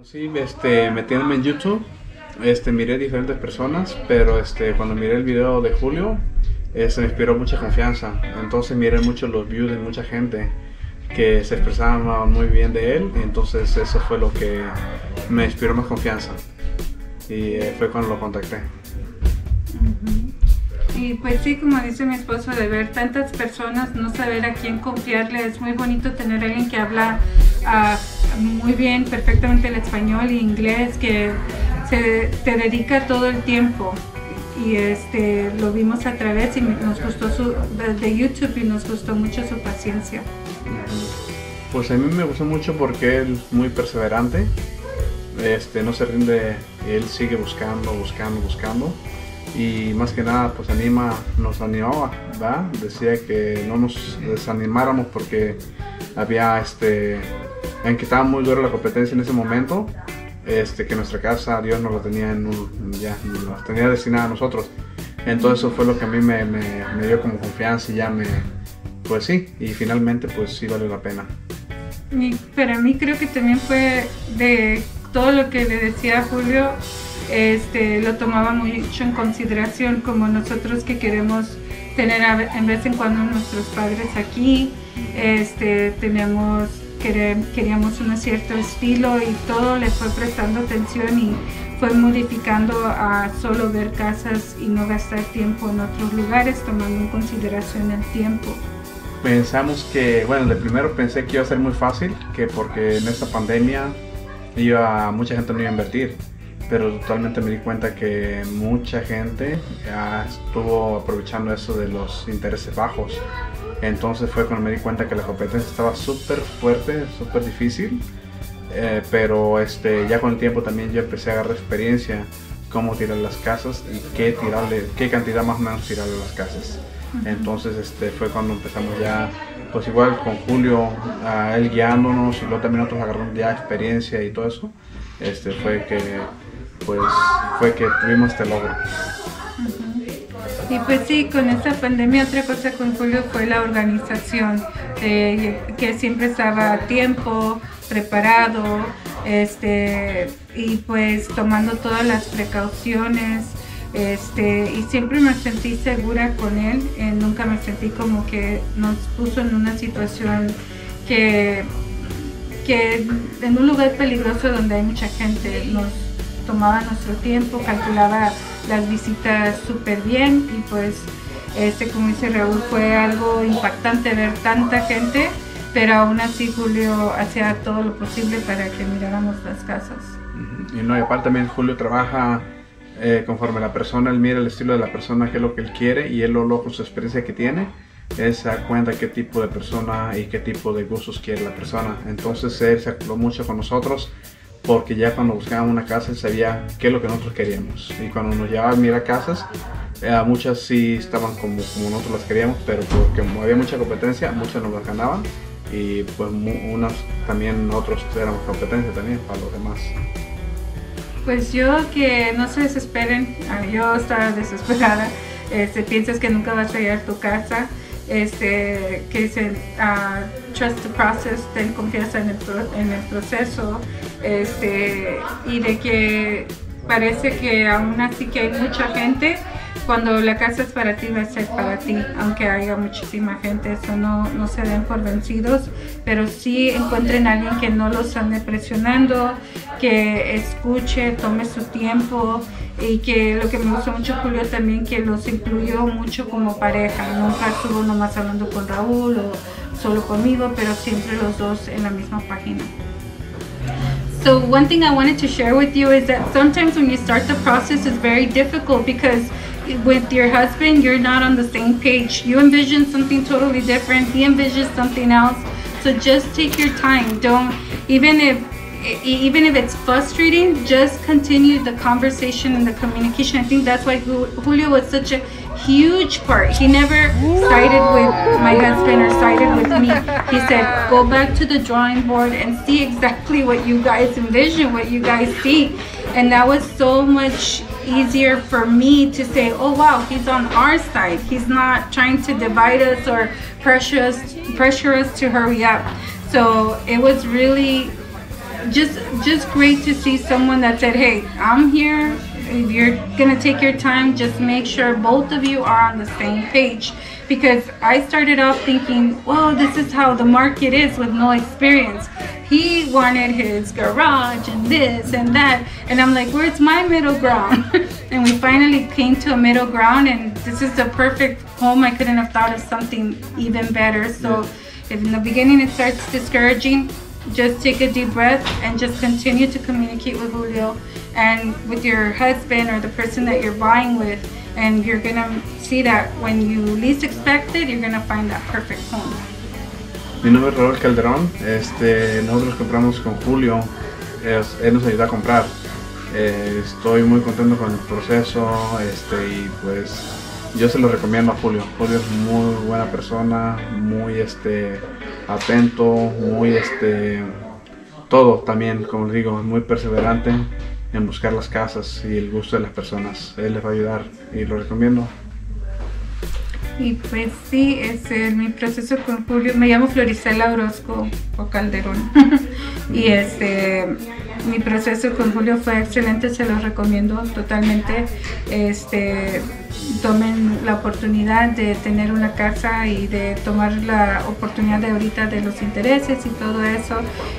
Sí, metiéndome en YouTube, miré diferentes personas, pero cuando miré el video de Julio, me inspiró mucha confianza. Entonces miré mucho los views de mucha gente que se expresaban muy bien de él, y entonces eso fue lo que me inspiró más confianza. Y fue cuando lo contacté. Y pues sí, como dice mi esposo, de ver tantas personas, no saber a quién confiarle, es muy bonito tener a alguien que habla muy bien, perfectamente el español e inglés, que te dedica todo el tiempo. Y lo vimos a través y nos gustó de YouTube, y nos gustó mucho su paciencia. Pues a mí me gustó mucho porque él es muy perseverante, no se rinde, él sigue buscando, y más que nada pues nos animaba, ¿verdad? Decía que no nos desanimáramos porque había aunque estaba muy dura la competencia en ese momento, que nuestra casa Dios nos la tenía nos tenía destinada a nosotros. Entonces eso fue lo que a mí me dio como confianza, y pues sí, y finalmente pues sí valió la pena. Y para mí creo que también fue de todo lo que le decía a Julio, lo tomaba mucho en consideración, como nosotros que queremos tener en vez en cuando nuestros padres aquí, queríamos un cierto estilo, y todo le fue prestando atención y fue modificando a solo ver casas y no gastar tiempo en otros lugares, tomando en consideración el tiempo. Pensamos que, bueno, de primero pensé que iba a ser muy fácil, porque en esta pandemia mucha gente no iba a invertir, pero totalmente me di cuenta que mucha gente ya estuvo aprovechando eso de los intereses bajos. Entonces fue cuando me di cuenta que la competencia estaba súper fuerte, súper difícil, pero ya con el tiempo también yo empecé a agarrar experiencia, cómo tirar las casas y qué cantidad más o menos tirarle a las casas. Entonces fue cuando empezamos ya, pues igual con Julio, él guiándonos, y luego también nosotros agarramos ya experiencia y todo eso, fue que tuvimos este logro. Y pues sí, con esta pandemia otra cosa con Julio fue la organización, que siempre estaba a tiempo, preparado, y pues tomando todas las precauciones, y siempre me sentí segura con él, nunca me sentí como que nos puso en una situación que en un lugar peligroso donde hay mucha gente. Nos tomaba nuestro tiempo, calculaba las visitas súper bien, y pues como dice Raúl, fue algo impactante ver tanta gente, pero aún así Julio hacía todo lo posible para que miráramos las casas. Y aparte también Julio trabaja conforme la persona, él mira el estilo de la persona, qué es lo que él quiere, y él lo con su experiencia que tiene, él se da cuenta qué tipo de persona y qué tipo de gustos quiere la persona. Entonces él se acordó mucho con nosotros, porque ya cuando buscábamos una casa él sabía qué es lo que nosotros queríamos, y cuando nos llevaba a mirar casas, muchas sí estaban como nosotros las queríamos, pero porque como había mucha competencia, muchas nos las ganaban, y pues unas también nosotros éramos competencia también para los demás. Pues yo, que no se desesperen, yo estaba desesperada, piensas que nunca vas a llegar a tu casa, que trust the process, ten confianza en el proceso, y de que parece que aún así que hay mucha gente, cuando la casa es para ti, va a ser para ti, aunque haya muchísima gente. Eso no se den por vencidos, pero sí encuentren a alguien que no los ande presionando, que escuche, tome su tiempo, y que lo que me gustó mucho Julio también, que los incluyó mucho como pareja. Nunca estuvo nomás hablando con Raúl o solo conmigo, pero siempre los dos en la misma página. So one thing I wanted to share with you is that sometimes when you start the process, it's very difficult because with your husband, you're not on the same page. You envision something totally different. He envisions something else. So just take your time. Don't, even if it's frustrating, just continue the conversation and the communication. I think that's why Julio was such a huge part. He never sided with my husband or sided with me. He said, go back to the drawing board and see exactly what you guys envision, what you guys see. And that was so much easier for me to say, oh wow, he's on our side. He's not trying to divide us or pressure us to hurry up. So it was really just great to see someone that said, hey, I'm here. If you're gonna take your time, just make sure both of you are on the same page. Because I started off thinking, well, this is how the market is with no experience. He wanted his garage and this and that, and I'm like, where's my middle ground? And we finally came to a middle ground, and this is the perfect home. I couldn't have thought of something even better. So if in the beginning it starts discouraging, just take a deep breath and just continue to communicate with Julio and with your husband or the person that you're buying with, and you're gonna see that when you least expect it, you're gonna find that perfect home. Mi nombre es Raúl Calderón. Nosotros compramos con Julio. Él nos ayudó a comprar. Estoy muy contento con el proceso, y pues yo se lo recomiendo a Julio. Julio es muy buena persona, muy atento, muy todo también, como les digo, muy perseverante en buscar las casas y el gusto de las personas. Él les va a ayudar y lo recomiendo. Y pues sí, mi proceso con Julio, me llamo Floricela Orozco o Calderón. Y mi proceso con Julio fue excelente, se los recomiendo totalmente. Tomen la oportunidad de tener una casa y de tomar la oportunidad de ahorita de los intereses y todo eso.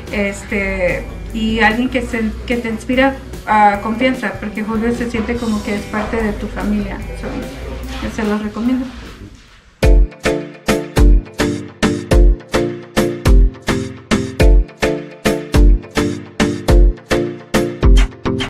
Y alguien que te inspira a confianza, porque Julio se siente como que es parte de tu familia. Yo se los recomiendo.